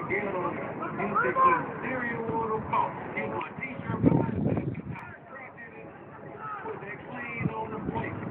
Music with stereo on the phone. Get my t-shirt with that. Put that clean on the plate.